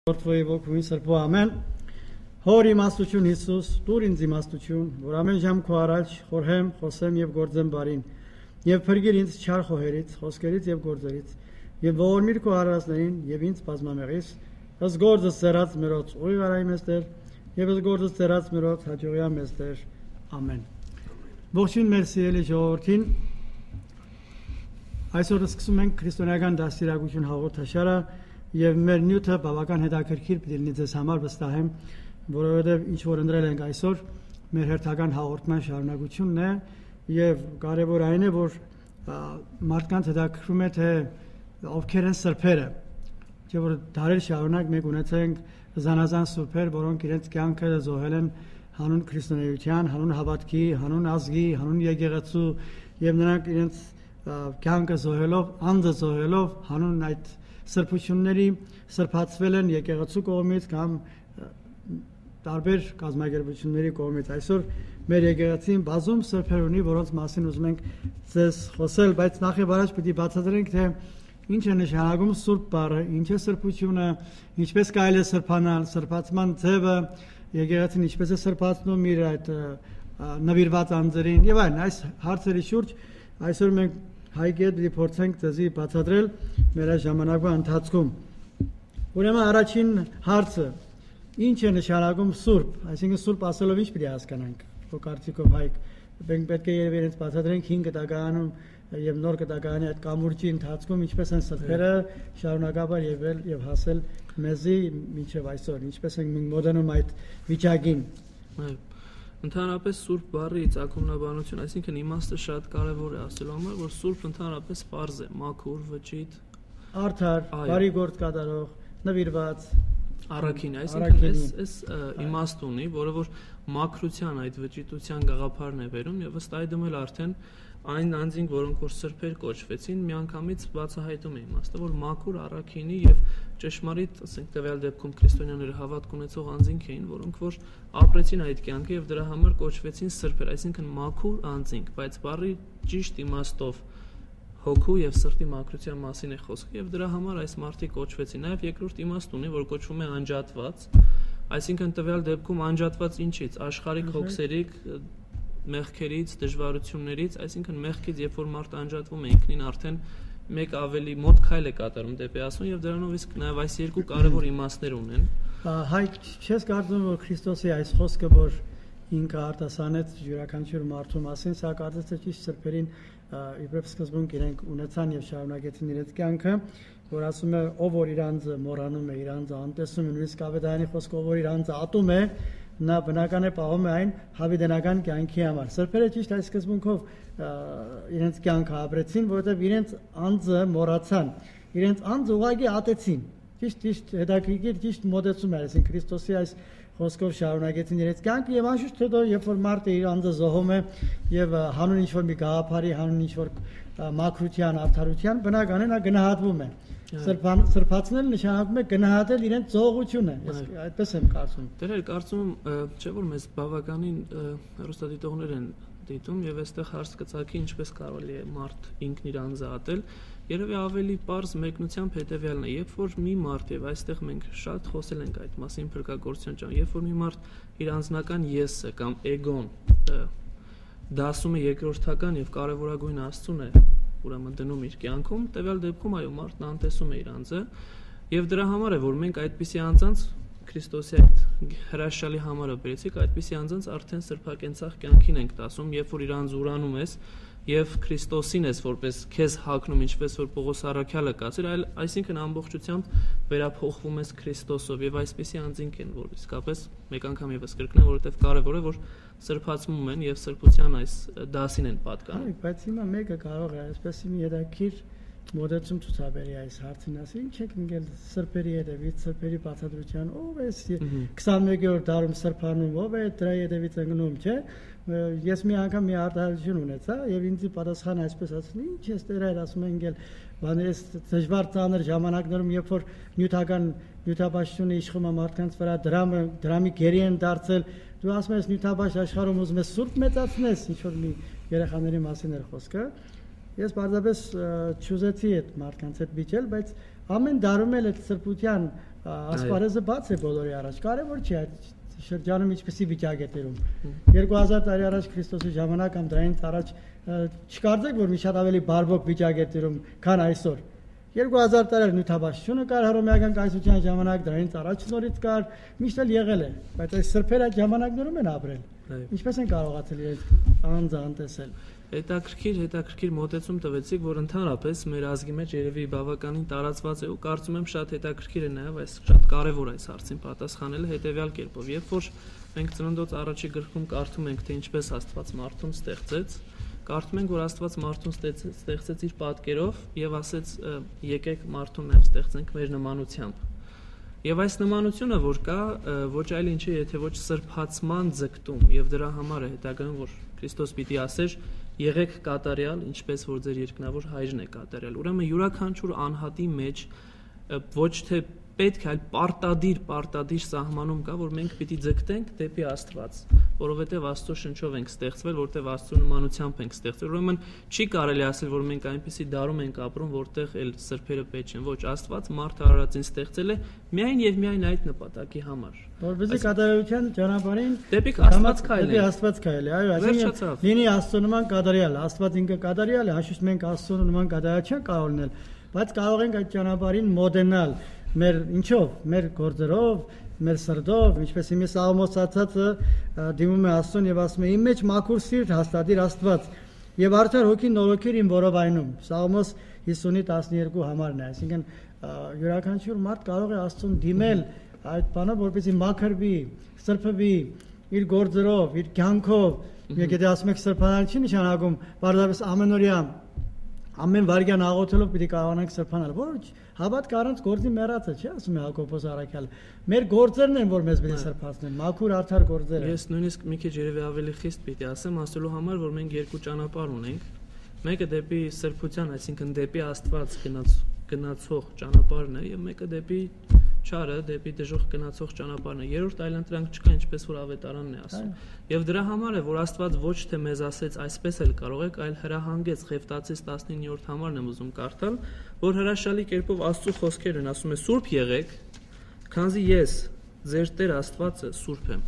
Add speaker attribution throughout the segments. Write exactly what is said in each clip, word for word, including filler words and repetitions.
Speaker 1: Твоей ոգուին սրբո ամեն Հոր իմաստություն Հիսուս դուր ինձ իմաստություն որ ամեն ժամ քո առաջ խորհեմ խոսեմ եւ գործեմ բարին եւ փրկիր ինձ չար խոհերից խոսքերից եւ գործերից եւ ողորմիր քո առածներին եւ ինձ բազմամեղից ըստ գործս ծերած մերոց ուղիղարայի մեստեր եւ ըստ գործս ծերած մերոց հաջողյա մեստեր ամեն Ողջույն մեր սիրելի ժողովրդին այսօր սկսում ենք քրիստոնեական դաստիարակություն հաղորդաշարը Եվ մեր նյութը բավական հետաքրքիր պիտի լինի ձեզ համար վստահ եմ, որովհետև ինչ որ ընտրել ենք այսօր մեր հերթական հաղորդման շարունակությունն է եւ կարեւոր այն է, որ մարդկանց հետաքրքրում է թե ովքեր են սրբերը, չէ՞ որ դարեր շարունակ մենք ունեցենք զանազան սուրբեր, որոնք իրենց կյանքը զոհել են հանուն քրիստոնեության, հանուն հավատքի, հանուն ազգի, հանուն եկեղեցու եւ նրանք իրենց կյանքը զոհելով, անձը զոհելով հանուն այդ սրբությունների սրբացվել են եկեղեցու կողմից կամ տարբեր կազմակերպությունների կողմից այսօր մեր եկեղեցին բազում սրբեր ունի, որոնց մասին ուզում ենք ձեզ խոսել, բայց նախ եւ առաջ պիտի բացատրենք, թե ինչ է նշանակում սուրբ բառը, ինչ է սրբությունը, ինչպես կարելի է սրբանալ, սրբացման ձևը, եկեղեցին ինչպես է սրբացնում իր այդ նվիրված անձերին եւ այլն, այս հարցերի շուրջ այսօր մենք Հայգետ դի փորձենք ձեզի բացատրել մեր այս ժամանակվա ընթացքում։ Ուրեմն առաջին հարցը ինչ է նշանակում սուրբ, այսինքն սուրբ ասելով ինչ պիտի հասկանանք։ Քո կարծիքով Հայկ, մենք պետք է երևի իրենց բացատրենք հին գտականում եւ նոր գտականի այդ կամուրջի ընթացքում ինչպես են սրբերը շարունակաբար եղել եւ հասել մեզի մինչեւ այսօր, ինչպես ենք մենք մոդենում այդ վիճակին։
Speaker 2: Ընդհանրապես սուրբ բառի ցակումնաբանություն, այսինքն իմաստը շատ կարևոր է ասելու համար, որ սուրբ ընդհանրապես պարզ է, մաքուր, վճիտ,
Speaker 1: արդար, բարի գործ կատարող, նվիրված,
Speaker 2: առաքին, այսինքն այս այս իմաստ ունի, որը որ մաքրության այդ վճիտության գաղափարն է վերում եւ ըստ այդմ էլ արդեն այն անձինք, որոնք որ սրբեր կոչվեցին, միանգամից բացահայտում է իմաստը, որ մաքուր առաքինի եւ ճշմարիտ, ասենք տվյալ դեպքում քրիստոնյաները հավատք ունեցող անձինք էին, որոնք որ ապրեցին այդ կյանքը եւ դրա համար կոչվեցին սրբեր, այսինքն մաքուր անձինք, բայց բառի ճիշտ իմաստով հոգու եւ սրտի մաքրության մասին է խոսքը եւ դրա համար այս մարդիկ կոչվեցին։ Նաեւ երկրորդ իմաստ ունի, որ կոչվում է անջատված, այսինքն տվյալ դեպքում անջատված ինչից, աշխարհիկ հոգսերից, մեղքերից, դժվարություններից, այսինքն մեղքից, երբ որ մարդը անջատվում է ինքնին արդեն մեկ ավելի մոտ քայլ է կատարում դեպի Աստծուն եւ դրանով իսկ նաեւ այս երկու կարևոր իմաստներ ունեն։
Speaker 1: Հայք չես կարծում որ Քրիստոսի այս խոսքը որ ինքը արտասանեց յուրաքանչյուր մարդու մասին, սա կարծես թե ճիշտ սրբերին իբրև սկզբունք իրենք ունեցան եւ շարունակեցին իրենց կյանքը, որ ասում է ով որ իր անձը մոռանում է, իր անձը անտեսում է, նույնիսկ Ավետարանի խոսքը ով որ իր անձը ատում է, նա բնական է պահում է այն հավիտենական կյանքի համար։ Սրբերը ճիշտ այս սկզբունքով իրենց կյանքը ապրեցին, որովհետև իրենց անձը մոռացան, իրենց անձը ուղղակի ատեցին։ Ճիշտ ճիշտ հետաքրքիր ճիշտ մոդեցում էր, այսինքն Քրիստոսի այս խոսքով շարունակեցին իրենց կյանքը եւ անշուշտ հետո երբ որ մարդը իր անձը զոհում է եւ հանուն ինչ որ մի գաղափարի, հանուն ինչ որ մաքրության, արդարության, բնական է նա գնահատվում է։ Սրբացնել նշանակում է գնահատել իրենց զողությունը, ես այդպես եմ կարծում։
Speaker 2: Դեր կարծում եմ, չէ՞ որ մեզ բավականին հեռուստադիտողներ են դիտում եւ այստեղ հարց կծակի ինչպես կարելի է մարդ ինքն իր անձը ատել, երևի ավելի པարզ մեկնությամբ հետեւյալն է, երբ որ մի մարդ եւ այստեղ մենք շատ խոսել ենք այդ մասին փրկagorցիան ճան, երբ որ մի մարդ իր անձնական եսը կամ էգոն դասում է երկրորդական եւ կարեւորագույն Աստծուն է ուրեմն դնում իր կյանքում, տվյալ դեպքում այո մարդն անտեսում է իր անձը եւ դրա համար է որ մենք այդպիսի անձանց Քրիստոսի այդ հրաշալի համարը բերեցիք, այդպիսի անձանց արդեն սրբակենցաղ կյանքին ենք տասում, երբ որ իր անձ ուրանում ես եւ Քրիստոսին ես որպես քեզ հագնում, ինչպես որ Պողոս առաքյալը կացեր, այլ այսինքն ամբողջությամբ վերափոխվում ես Քրիստոսով եւ այսպիսի անձինք են, որ իսկապես մեկ անգամ եւս կրկնեմ, որովհետեւ կարեւոր է որ սրբացվում են եւ սրբության այս դասին են պատկանում։
Speaker 1: Բայց հիմա մեկը կարող է այսպես մի հետաքրքիր մոդեցում ցուցաբերի այս հարցին ասի ինչ եք ընկել սրբերի հետևից սրբերի բացատրության ով է քսանմեկերորդ դարում սրբանում ով է դրա հետևից ընկնում չէ ես մի անգամ մի արտահայտություն ունեցա եւ ինձ պատասխան այսպես ասում ինչ ես դեր այր ասում ընկել բաներս դժվար ծանր ժամանակներում երբ որ նյութական նյութաբաշխությունը իշխում է մարդկանց վրա դրամը դրամի գերի են դարձել դու ասում ես նյութաբաշ աշխարհում ուզում ես սուրբ մեծացնես ինչ որ մի երեխաների մասին էր խոսքը Ես պարզապես չուզեցի այդ մարդկանց հետ վիճել, բայց ամեն դարում էլ այդ սրբության ասպարեզը բաց է բոլորի առաջ, կարևոր չի այդ շրջանում ինչպեսի վիճակ է տիրում։ երկու հազար տարի առաջ Քրիստոսի ժամանակ կամ դրանից առաջ չկարծեք, որ մի շատ ավելի բարվոք վիճակ է տիրում, քան այսօր։ երկու հազար տարի նյութաբաշխությունը կար հռոմեական կայսրության ժամանակ, դրանից առաջ նորից կար, միշտ էլ եղել է, բայց այս սրբերը այդ ժամանակներում են ապրել։ Ինչպես են կարողացել իրենց անձը անտեսել։
Speaker 2: Հետաքրքիր, հետաքրքիր մոտեցում տվեցիք, որ ընդհանրապես մեր ազգի մեջ երևի բավականին տարածված է ու կարծում եմ շատ հետաքրքիր է նաև այս շատ կարևոր այս հարցին պատասխանելը հետևյալ կերպով, երբ որ մենք Ծննդոց առաջի գրքում կարդում ենք, թե ինչպես Աստված մարդուն ստեղծեց, կարդում ենք, որ Աստված մարդուն ստեղծեց իր պատկերով եւ ասեց եկեք մարդուն նաև ստեղծենք մեր նմանությամբ։ Եվ այս նմանությունը, որ կա, ոչ այլ ինչ է, եթե ոչ սրբացման ձգտում, եւ դրա համար է հետագայում, որ Քրիստոս պիտի ասեր եղեք կատարյալ, ինչպես որ ձեր երկնավոր հայրն է կատարյալ։ Ուրեմն յուրաքանչյուր անհատի մեջ ոչ թե պետք է, այլ պարտադիր, պարտադիր սահմանում կա, որ մենք պիտի ձգտենք դեպի Աստված, որովհետև Աստծո շնչով ենք ստեղծվել, որտեղ Աստծո նմանությամբ ենք ստեղծվել։ Ուրեմն չի կարելի ասել, որ մենք այնպիսի դարում ենք ապրում, որտեղ էլ սրբերը պետք չեն։ Ոչ, Աստված մարդը արարածին ստեղծել է միայն եւ միայն այդ նպատակի համար։
Speaker 1: Որպեսզի կատարելության ճանապարհին
Speaker 2: դեպի Աստված քայլել։
Speaker 1: Դեպի Աստված քայլել, այո, այսինքն լինի Աստծո նման կատարյալ, Աստված ինքը կատարյալ է, հաշվի մենք Աստծո նման կատարյալ չենք կարող լինել, բայց կարող ենք այդ ճանապարհին մոդենալ մեր ինչով, մեր գործերով, մեր սրտով, ինչպես իմի Սաղմոս ասածը դիմում է Աստծուն եւ ասում է իմ մեջ մաքուր սիրտ հաստատիր Աստված եւ արդար հոգին նորոգիր իմ որովայնում։ Սաղմոս հիսունի տասներկու համարն է, այսինքն յուրաքանչյուր մարդ կարող է Աստծուն դիմել այդ բանը, որպեսզի մաքրվի, սրբվի իր գործերով, իր կյանքով։ Եթե ասում եք սրբանալ չի նշանակում բարձրապես ամենօրյա ամեն վարյան աղոթելով պիտի կարողանանք սրբանալ, ոչ հավատք առանց գործի մեռածը, չի ասում է Հակոբոս առաքյալը։ Մեր գործերն են, որ մեզ պիտի սրբացնեն, մաքուր արդար գործերը։
Speaker 2: Ես նույնիսկ մի քիչ երևի ավելի խիստ պիտի ասեմ, ասելու համար, որ մենք երկու ճանապարհ ունենք։ Մեկը դեպի սրբության, այսինքն դեպի Աստված գնաց գնացող ճանապարհն է, եւ մեկը դեպի չարը, դեպի դժոխք գնացող ճանապարհն է։ Երրորդ այլընտրանք չկա, ինչպես որ ավետարանն է ասում։ Եվ դրա համար է, որ Աստված ոչ թե մեզ ասեց այսպես էլ կարող եք, այլ հրահանգեց Ղևտացիս տասնիններորդ համարն եմ ուզում կարդալ, որ հրաշալի կերպով Աստծո խոսքերն ասում է սուրբ եղեք, քանզի ես ձեր Տեր Աստվածը սուրբ եմ։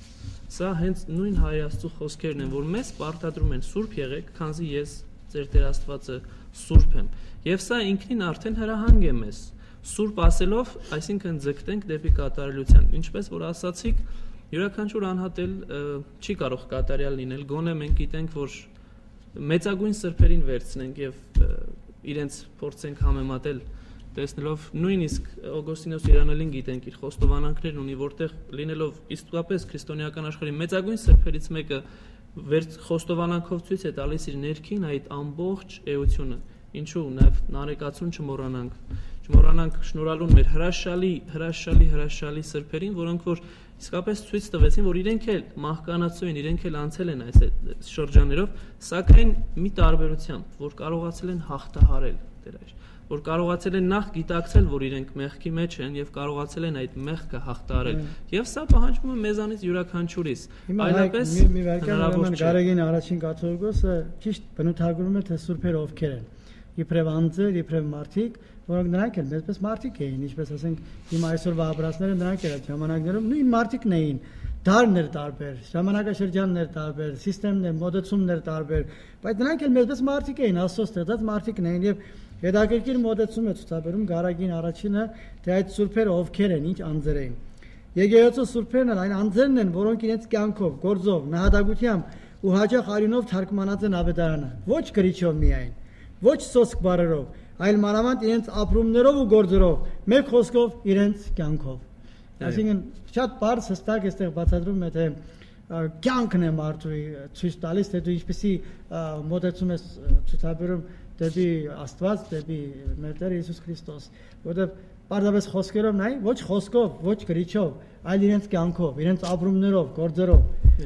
Speaker 2: Սա հենց նույն Հայ Աստծո խոսքերն են, որ մեզ պարտադրում են սուրբ եղեք, քանզի ես ձեր Տեր Աստվածը սուրբ եմ։ Եվ սա ինքնին արդեն հրահանգ է մեզ։ Սուրբ ասելով, այսինքն ձգտենք դեպի կատարելության։ Ինչպես որ ասացիք, յուրաքանչյուր անհատ էլ չի կարող կատարյալ լինել, գոնե մենք գիտենք, որ մեծագույն սրբերին վերցնենք եւ իրենց փորձենք համեմատել, տեսնելով նույնիսկ Օգոստինոս Երանելին գիտենք իր խոստովանանքներն ունի, որտեղ լինելով իսկապես քրիստոնեական աշխարհի մեծագույն սրբերից մեկը խոստովանանքով ցույց է տալիս իր ներքին այդ ամբողջ էությունը։ Ինչու նաև նարեկացուն չմոռանանք, չմոռանանք շնորհալուն մեր հրաշալի, հրաշալի, հրաշալի սրբերին, որոնք որ իսկապես ցույց տվեցին, որ իրենք էլ մահկանացու են, իրենք էլ անցել են այս շրջաններով, սակայն մի տարբերությամբ, որ կարողացել են հաղթահարել դեր այս, որ կարողացել են նախ գիտակցել, որ իրենք մեղքի մեջ են եւ կարողացել են այդ մեղքը հաղթահարել։ Եվ սա պահանջում է մեզանից յուրաքանչյուրիս։
Speaker 1: Այլապես մի վարքան Գարեգին առաջին կաթողիկոսը ճիշտ բնութագրում է, թե սուրբերը ովքեր են։ Իբրև անձեր, իբրև մարդիկ, որոնք նրանք էլ մեծպես մարդիկ էին, ինչպես ասենք, հիմա այսօրվա ապրածները նրանք էլ այդ ժամանակներում նույն մարդիկն էին, դարներ տարբեր, ժամանակաշրջաններ տարբեր, սիստեմներ, մոդեցումներ տարբեր, բայց նրանք էլ մեծպես մարդիկ էին, Աստծո ստեղծած մարդիկն էին եւ հետաքրքիր մոդեցում է ցուցաբերում Գարագին առաջինը, թե այդ սուրբերը ովքեր են, ինչ անձեր էին։ Եկեղեցու սուրբերն այն անձերն են, որոնք իրենց կյանքով, գործով, նահատակությամբ ու հաճախ արյունով թարգմանած են ավետարանը, ոչ գրիչով միայն, ոչ սոսկ բարերով, այլ մանավանդ իրենց ապրումներով ու գործերով, մեկ խոսքով իրենց կյանքով։ Այսինքն շատ բարձ հստակ այստեղ բացատրում է, թե կյանքն է մարդու ցույց տալիս, թե դու ինչպեսի մոտեցում ես ցուցաբերում դեպի Աստված, դեպի մեր Տեր Հիսուս Քրիստոս, որովհետև պարզապես խոսքերով նայ, ոչ խոսքով, ոչ գրիչով, այլ իրենց կյանքով, իրենց ապրումներով, գործերով։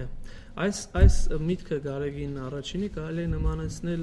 Speaker 2: Այս այս միտքը Գարեգին առաջինի կարելի է նմանեցնել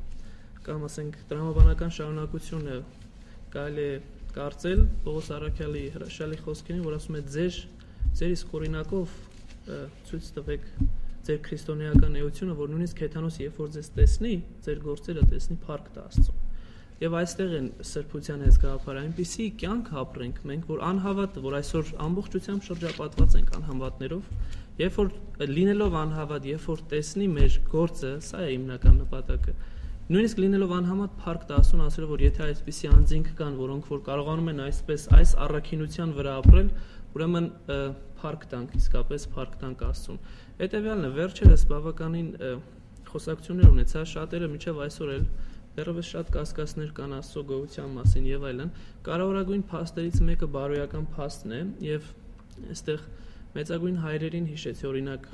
Speaker 2: կամ ասենք տրամաբանական շարունակությունը կարելի է կարծել Պողոս առաքյալի հրաշալի խոսքերին, որ ասում է ձեր ձեր իսկ օրինակով ցույց տվեք ձեր քրիստոնեական էությունը, որ նույնիսկ Հեթանոս երբ որ ձեզ տեսնի, ձեր գործերը տեսնի փառք տա Աստծուն։ եւ այստեղ են սրբության այս գաղափարը այնպիսի կյանք ապրենք մենք, որ անհավատ, որ այսօր ամբողջությամբ շրջապատված ենք անհավատներով, երբ որ լինելով անհավատ, երբ որ տեսնի մեր գործը, սա է հիմնական նպատակը։ Նույնիսկ լինելով անհամատ փառք տա Աստծուն, ասելով, որ եթե այսպիսի անձինք կան, որոնք որ կարողանում են այսպես այս առաքինության վրա ապրել, ուրեմն փառք տանք, իսկապես փառք տանք Աստծուն։ Հետևյալն է, վերջերս բավականին խոսակցություններ ունեցա, շատերը մինչև այսօր էլ դեռևս շատ կասկածներ կան Աստծո գոհության մասին եւ այլն։ Կարևորագույն փաստերից մեկը բարոյական փաստն է եւ այստեղ մեծագույն հայրերին հիշեցի օրինակ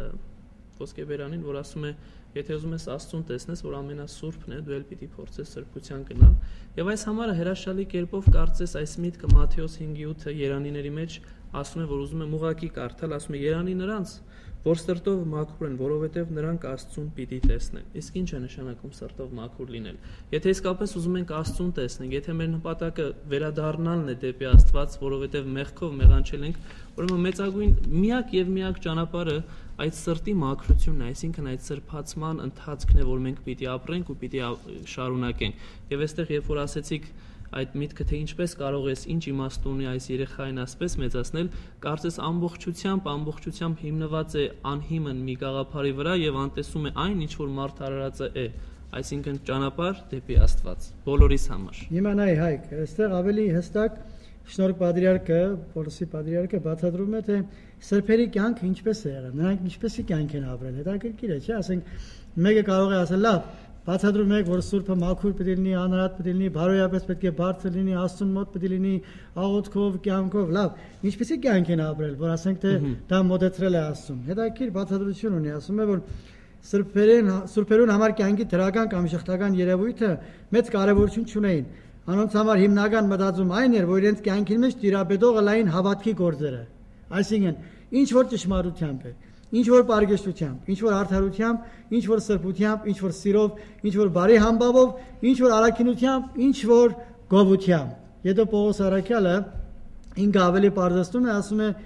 Speaker 2: ոսկեբերանին, որ ասում է, եթե ուզում ես Աստծուն տեսնես, որ ամենասուրբն է, դու էլ պիտի փորձես սրբության գնալ։ Եվ այս համարը հրաշալի կերպով կարծես այս միտքը Մատթեոս հինգ ութ երանիների մեջ ասում է, որ ուզում եմ ուղղակի կարդալ, ասում է երանի նրանց, որ սրտով մաքուր են, որովհետև նրանք Աստծուն պիտի տեսնեն։ Իսկ ինչ է նշանակում սրտով մաքուր լինել։ Եթե իսկապես ուզում ենք Աստծուն տեսնենք, եթե մեր նպատակը վերադառնալն է դեպի Աստված, որովհետև մեղքով մեղանչել ենք, ուրեմն մեծագույն միակ եւ միակ ճանապարհը այդ սրտի մաքրությունն է, այսինքն այդ սրբացման ընթացքն է, որ մենք պիտի ապրենք ու պիտի շարունակենք։ Եվ այստեղ երբ որ ասեցիք այդ միտքը, թե ինչպես կարող ես, ինչ իմաստ ունի այս երեխային ասպես մեծացնել, կարծես ամբողջությամբ, ամբողջությամբ հիմնված է անհիմն մի գաղափարի վրա եւ անտեսում է այն, ինչ որ մարդ արարածը է, այսինքն ճանապարհ դեպի Աստված, բոլորիս համար։
Speaker 1: Հիմա նայ Հայկ, այստեղ ավելի հստակ Շնորհք Պատրիարքը, Պոլոսի Պատրիարքը բացատրում է, թե սրբերի կյանքը ինչպես է եղել, նրանք ինչպեսի կյանք են ապրել, հետաքրքիր է, չէ՞, ասենք մեկը կարող է ասել, լավ, բացատրում եք, որ սուրբը մաքուր պետք է լինի, անարատ պետք է լինի, բարոյապես պետք է բարձր լինի, Աստծուն մոտ պետք է լինի, աղոթքով, կյանքով, լավ, ինչպեսի կյանք են ապրել, որ ասենք թե դա մոտեցրել է Աստծուն։ Հետաքրքիր բացատրություն ունի, ասում է, որ սրբերեն սուրբերուն համար կյանքի դրական կամ շղթական երևույթը մեծ կարևորություն չունեին։ Անոնց համար հիմնական մտածում այն էր, որ իրենց կյանքի մեջ տիրապետողը լայն հավատքի գործերը։ Այսինքն, ինչ որ ճշմարությամբ է, ինչ որ պարգեշտությամբ, ինչ որ արդարությամբ, ինչ որ սրբությամբ, ինչ որ սիրով, ինչ որ բարի համբավով, ինչ որ առաքինությամբ, ինչ որ գովությամբ։ Եթե Պողոս առաքյալը ինքը ավելի պարզեցնում է, ասում է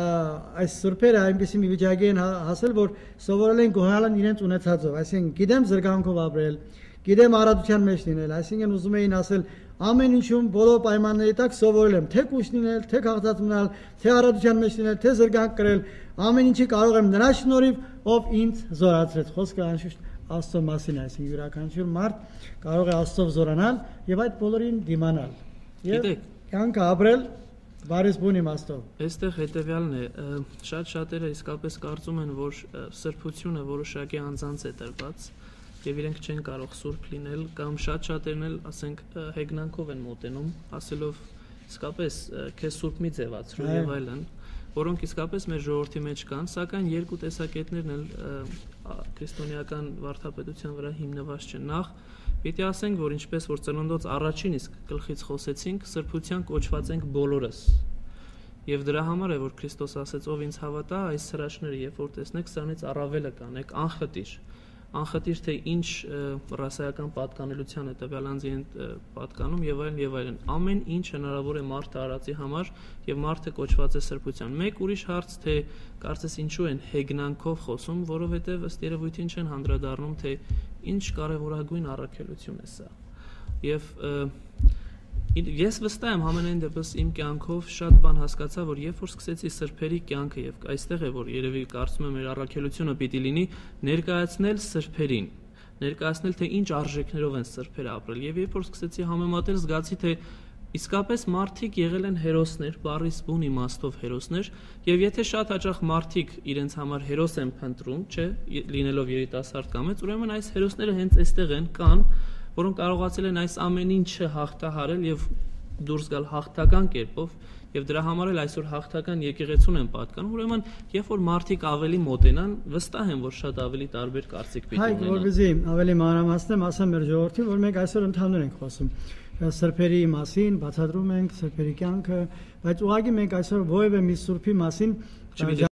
Speaker 1: այս սուրբերը այնպեսի մի վիճակի են հասել, որ սովորել են գոհանալ իրենց ունեցածով, այսինքն գիտեմ զրկանքով ապրել, գիտեմ առատության մեջ լինել, այսինքն ուզում էին ասել ամեն ինչում բոլոր պայմանների տակ սովորել եմ, թե կուշ լինել, թե քաղցած մնալ, թե առատության մեջ լինել, թե զրկանք կրել, ամեն ինչի կարող եմ նրա շնորհիվ, ով ինձ զորացրեց։ Խոսքը անշուշտ Աստծո մասին է, այսինքն յուրաքանչյուր մարդ կարող է Աստծով զորանալ եւ այդ բոլորին դիմանալ։ Եվ կյանքը ապրել բարիս բուն իմաստով։
Speaker 2: Այստեղ հետեւյալն է, շատ շատերը իսկապես կարծում են, որ սրբությունը որոշակի անձանց է տրված եւ իրենք չեն կարող սուրբ լինել, կամ շատ շատերն էլ, ասենք, հեգնանքով են մոտենում, ասելով իսկապես քեզ սուրբ մի ձևացրու եւ այլն, որոնք իսկապես մեր ժողովրդի մեջ կան, սակայն երկու տեսակետներն էլ քրիստոնեական վարդապետության վրա հիմնված չեն։ Նախ պիտի ասենք, որ ինչպես որ ծննդոց առաջին իսկ գլխից խոսեցինք, սրբության կոչված ենք բոլորս։ Եվ դրա համար է, որ Քրիստոս ասեց, ով ինձ հավատա, այս հրաշքները երբ որ տեսնեք, սրանից առավելը կանեք, անխտիր։ Անխտիր թե ինչ ռասայական պատկանելության է տվյալ անձի պատկանում եւ այլն եւ այլն։ Ամեն ինչ հնարավոր է մարդը արածի համար եւ մարդը կոչված է սրբության։ Մեկ ուրիշ հարց, թե կարծես ինչու են հեգնանքով խոսում, որովհետեւ ըստ երևույթին չեն հանդրադառնում, թե ինչ կարեւորագույն առաքելություն է սա։ Եվ ես վստահ եմ համենայն դեպս իմ կյանքով շատ բան հասկացա, որ երբ որ սկսեցի սրբերի կյանքը եւ այստեղ է, որ երևի կարծում եմ մեր առաքելությունը պիտի լինի ներկայացնել սրբերին, ներկայացնել թե ինչ արժեքներով են սրբերը ապրել եւ երբ որ սկսեցի համեմատել, զգացի թե իսկապես մարդիկ եղել են հերոսներ, բառիս բուն իմաստով հերոսներ, եւ եթե շատ հաճախ մարդիկ իրենց համար հերոս են փնտրում, չէ, լինելով երիտասարդ կամ մեծ, ուրեմն այս հերոսները հենց այստեղ են, կան, որոնք կարողացել են այս ամեն ինչը հաղթահարել եւ դուրս գալ հաղթական կերպով եւ դրա համար էլ այսօր հաղթական եկեղեցուն են պատկանում, ուրեմն երբ որ մարդիկ ավելի մոտենան, վստահ եմ, որ շատ ավելի տարբեր կարծիք պիտի ունենան։
Speaker 1: Հայ, որովհետեւ ավելի մանրամասնեմ, ասեմ մեր ժողովրդին, որ մենք այսօր ընդհանուր ենք խոսում սրբերի մասին, բացատրում ենք սրբերի կյանքը, բայց ուղղակի մենք այսօր ովևէ մի սուրբի մասին